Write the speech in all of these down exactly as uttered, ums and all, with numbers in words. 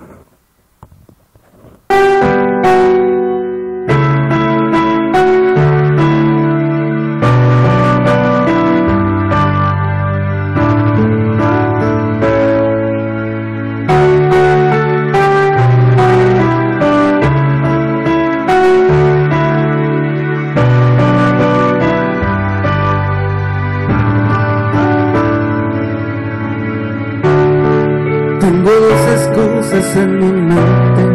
Tengo dos excusas en mi mente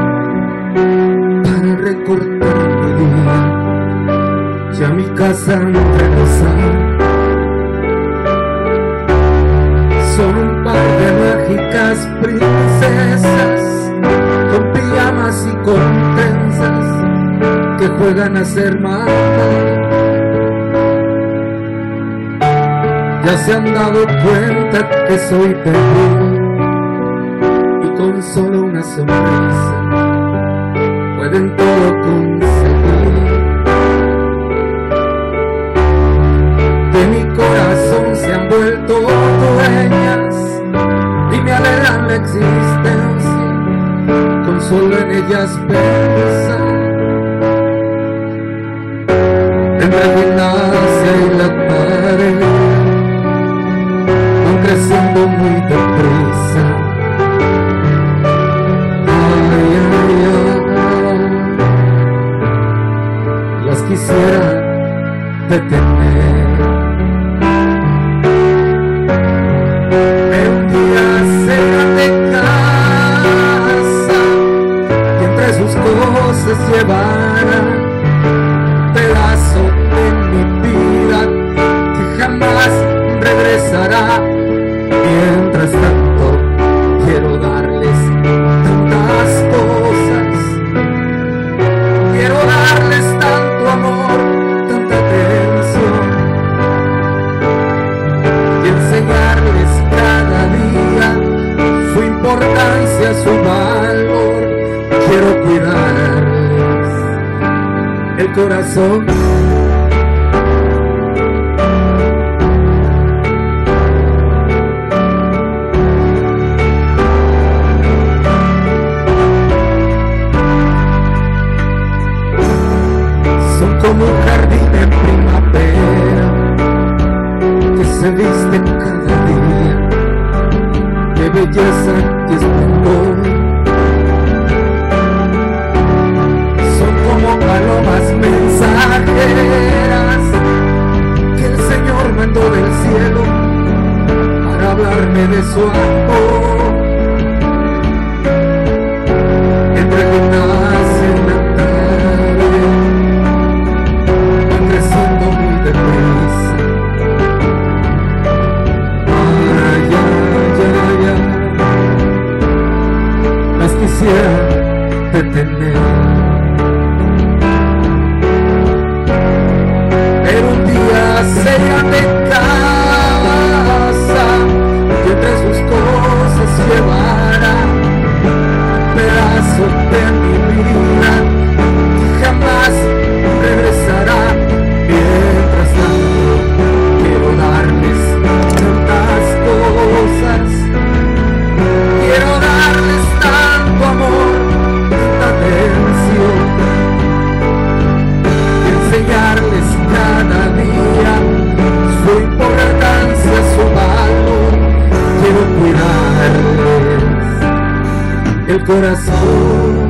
para recortar mi día y a mi casa no regresar. Son un par de mágicas princesas con pijamas y con trenzas que juegan a ser mamá. Ya se han dado cuenta que soy perdido, con solo una sonrisa pueden todo conseguir. De mi corazón se han vuelto dueñas y me alegran la existencia con solo en ellas pensar. Entre la gimnasia y la pared van creciendo muy deprisa. Quisiera detener, pero un día se van de casa y entre sus cosas llevarán pedazo de mi vida que jamás regresará. Mientras tanto quiero darles tantas cosas, quiero darles tanto amor, tanta atención, y enseñarles cada día su importancia, su valor. Quiero cuidarles el corazón. Como un jardín en primavera que se viste cada día de belleza y esplendor. Son como palomas mensajeras que el Señor mandó del cielo para hablarme de su amor. Entre gimnasia y la tarde creciendo muy deprisa. Ay, ay, ay, ay, las quisiera detener, pero un día se irán de casa y entre sus cosas llevarán pedazos de mi vida que jamás regresará. Mientras tanto quiero darles tantas cosas, quiero darles tanto amor, tanta atención, y enseñarles cada día su importancia, su valor. Quiero cuidarles el corazón.